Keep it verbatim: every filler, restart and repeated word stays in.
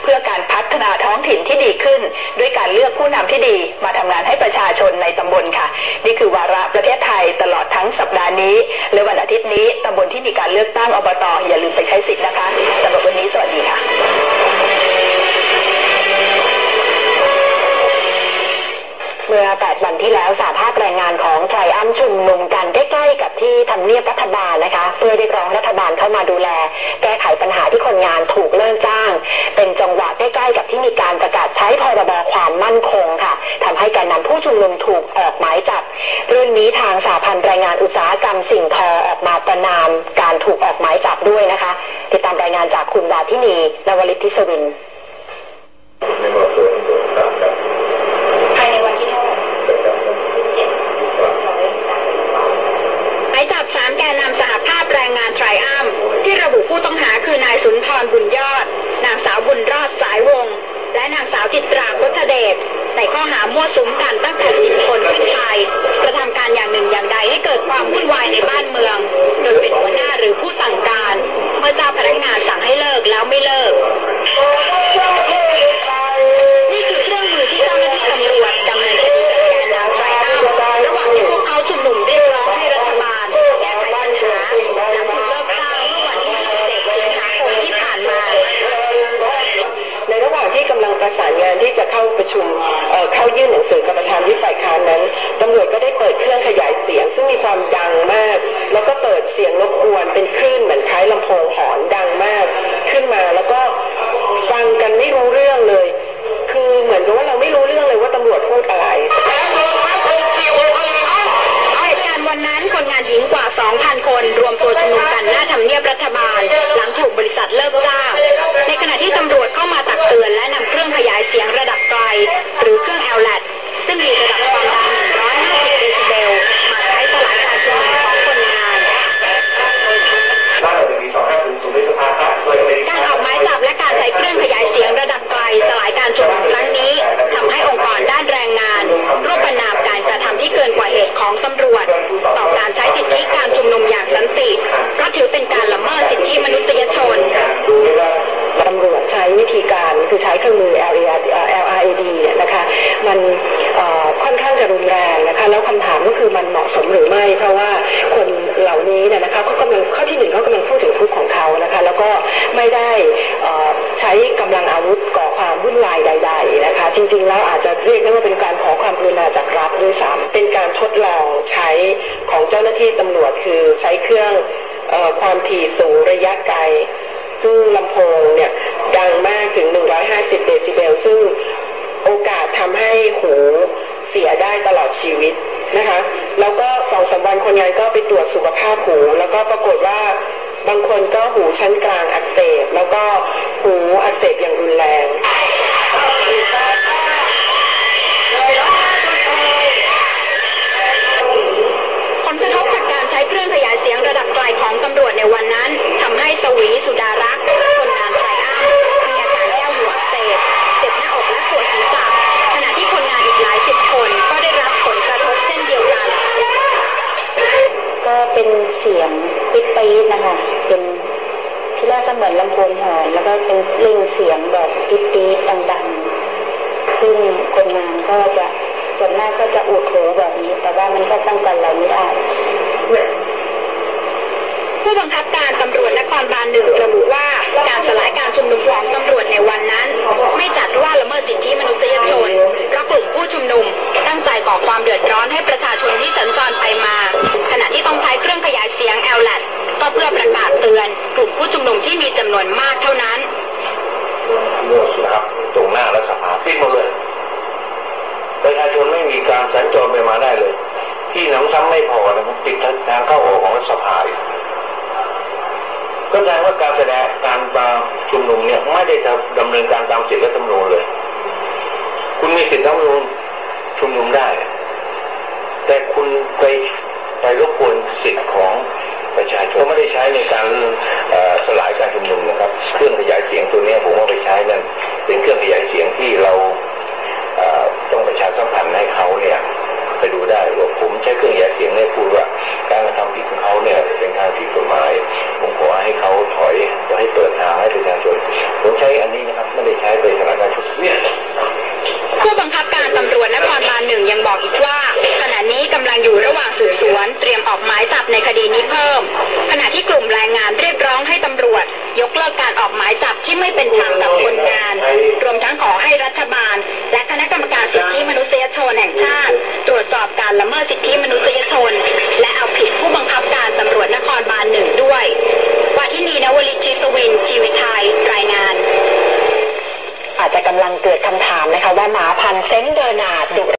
พื่อการพัฒนาท้องถิ่นที่ดีขึ้นด้วยการเลือกผู้นำที่ดีมาทำงานให้ประชาชนในตำบลค่ะนี่คือวาระประเทศไทยตลอดทั้งสัปดาห์นี้และวันอาทิตย์นี้ตำบลที่มีการเลือกตั้งอบต.อย่าลืมไปใช้สิทธิ์นะคะสำหรับวันนี้สวัสดีค่ะเมื่อแปดวันที่แล้วสหภาพแรงงานของไทรอัมชุมนุมกันใกล้ๆกับที่ทำเนียบรัฐบาลนะคะเพื่อเรียกร้องรัฐบาลเข้ามาดูแลแก้ไขปัญหาที่คนงานถูกเลิกจ้างเป็นจังหวะใกล้ๆกับที่มีการประกาศใช้พรบความมั่นคงค่ะทำให้การนำผู้ชุมนุมถูกออกหมายจับเรื่องนี้ทางสหพันธ์แรงงานอุตสาหกรรมสิ่งทอออกมาประณามการถูกออกหมายจับด้วยนะคะติดตามรายงานจากคุณดาธินีนวลิทธิสวินภายในวันที่เท่าไหร่เจ็ดหมายจับสามแกนนำสหภาพแรงงานไทรอัมที่ระบุผู้ต้องหาคือนายสุนทรบุญยอดนางสาวบุญรอดสายวงและนางสาวจิตราพุทธเดชในข้อหามั่วสุมกันตั้งแต่สิบคนขึ้นไปกระทำการอย่างหนึ่งอย่างใดให้เกิดความวุ่นวายในบ้านเมืองโดยเป็นหัวหน้าหรือผู้สั่งการเมื่อเจ้าพนักงานสั่งให้เลิกแล้วไม่เลิกนี่คือเครื่องมือที่เจ้าหน้าที่ตำรวจดำเนินคดีกับแกนนำไทรอัมระหว่างที่พวกเขาชุมนุมเรียกร้องให้รัฐบาลแก้ไขปัญหาหลังถูกเลิกจ้างเมื่อวันที่ยี่สิบเจ็ดสิงหาคมที่ผ่านมาในระหว่างที่กำลังประสานงานที่จะเข้าประชุมเอ่อเข้ายื่นหนังสือกับประธานวิปฝ่ายค้านนั้นตำรวจก็ได้เปิดเครื่องขยายเสียงซึ่งมีความดังมากแล้วก็เปิดเสียงรบกวนเป็นคลื่นเหมือนคล้ายลำโพงหอนดังมากขึ้นมาแล้วก็ฟังกันไม่รู้เรื่องเลยคือเหมือนกับว่าเราไม่รู้เรื่องเลยว่าตำรวจพูดอะไรเหตุการณ์วันนั้นคนงานหญิงกว่า สองพัน คนรวมตัวชุมนุมกันหน้าทำเนียบรัฐบาลหลังถูกบริษัทเลิกจ้างในขณะที่ตำรวจเข้ามาตักเตือนและนำเครื่องขยายเสียงระดับไกลหรือเครื่อง แอล แล ดี ซึ่งมีระดับความดังหนึ่งร้อยห้าสิบเดซิเบลมาใช้สลายการชุมนุมของคนงานการออกหมายจับและการใช้เครื่องขยายเสียงระดับไกลสลายการชุมนุมครั้งนี้ทำให้องค์กรด้านแรงงานร่วมประณามการกระทำที่เกินกว่าเหตุของตำรวจต่อการใช้สิทธิการชุมนุมอย่างสันติเพราะถือเป็นการละเมิดสิทธิมนุษยชนตำรวจใช้วิธีการคือใช้เครื่องมือ แอล อาร์ เอ ดี เนี่ยนะคะมันค่อนข้างจะรุนแรงนะคะแล้วคำถามก็คือมันเหมาะสมหรือไม่เพราะว่าคนเหล่านี้เนี่ยนะคะเขากำลังข้อที่หนึ่งเขากำลังพูดถึงทุกข์ของเขานะคะแล้วก็ไม่ได้ใช้กำลังอาวุธก่อความวุ่นวายใดๆนะคะจริงๆแล้วอาจจะเรียกได้ว่าเป็นการขอความกรุณาจากรัฐด้วยซ้ำเป็นการทดลองใช้ของเจ้าหน้าที่ตำรวจคือใช้เครื่องความถี่สูงระยะไกลซึ่งลำโพงเนี่ยดังมากถึงหนึ่งร้อยห้าสิบเดซิเบลซึ่งโอกาสทำให้หูเสียได้ตลอดชีวิตนะคะแล้วก็สองสามวันคนงานก็ไปตรวจสุขภาพหูแล้วก็ปรากฏว่าบางคนก็หูชั้นกลางอักเสบแล้วก็หูอักเสบอย่างรุนแรงผลกระทบจากการใช้เครื่องขยายเสียงระดับไกลของตำรวจในวันนั้นทำให้สวีสุดารักษ์คนงานไทรอัมมีอาการแก้วหูอักเสบเจ็บหน้าอกและปวดศีรษะขณะที่คนงานอีกหลายสิบคนก็ได้รับผลกระทบเช่นเดียวกันก็เป็นเสียงปิ๊ดปี๊ดนะคะเป็นที่แรกก็เหมือนลำโพงหอนแล้วก็เป็นเร่งเสียงแบบปิ๊ดปี๊ดดังๆซึ่งคนงานก็จะส่วนมากก็จะอุดหูแบบนี้แต่ว่ามันก็ป้องกันเราไม่ได้ผู้บังคับการตำรวจนครบาลหนึ่งระบุว่าการสลายการชุมนุมของตำรวจในวันนั้นไม่จัดว่าละเมิดสิทธิมนุษยชนเพราะกลุ่มผู้ชุมนุมตั้งใจก่อความเดือดร้อนให้ประชาชนที่สัญจรไปมาขณะที่ต้องใช้เครื่องขยายเสียง แอล แล ดี ก็เพื่อประกาศเตือนกลุ่มผู้ชุมนุมที่มีจำนวนมากเท่านั้นเมื่อสุดครับตรงหน้ารัฐสภาปิดหมดเลยประชาชนไม่มีการสัญจรไปมาได้เลยที่หนำซ้ำไม่พอนะครับติดทางเข้าออกของรัฐสภาก็แสดงว่าการแสดงการชุมนุมเนี่ยไม่ได้ดำเนินการตามสิทธิรัฐธรรมนูญเลยคุณมีสิทธิรัฐธรรมนูญชุมนุมได้แต่คุณไปไปรบกวนสิทธิของประชาชนไม่ได้ใช้ในการสลายการชุมนุมนะครับเครื่องขยายเสียงตัวนี้ผมว่าไปใช้นั่นเป็นเครื่องขยายเสียงที่เราต้องประชาสัมพันธ์ให้เขาเนี่ยไปดูได้ว่าผมใช้เครื่องขยายเสียงเนี่ยพูดว่าการกระทำผิดของเขาเนี่ยเป็นการผิดกฎหมายผมขอให้เขาถอยจะให้เปิดทางให้ประชาชนผมใช้อันนี้นะครับไม่ได้ใช้ไปยังบอกอีกว่าขณะนี้กำลังอยู่ระหว่างสืบสวนเตรียมออกหมายจับในคดีนี้เพิ่มขณะที่กลุ่มแรงงานเรียกร้องให้ตำรวจยกเลิกการออกหมายจับที่ไม่เป็นธรรมกับคนงานรวมทั้งขอให้รัฐบาลและคณะกรรมการสิทธิมนุษยชนแห่งชาติตรวจสอบการละเมิดสิทธิมนุษยชนและเอาผิดผู้บังคับการตำรวจนครบาลหนึ่งด้วยวัฒนีนวลิชิสวินชีวิตไทยรายงานอาจจะกำลังเกิดคำถามนะคะว่าหมาพันธุ์เซนต์เบอร์นาร์ดดุ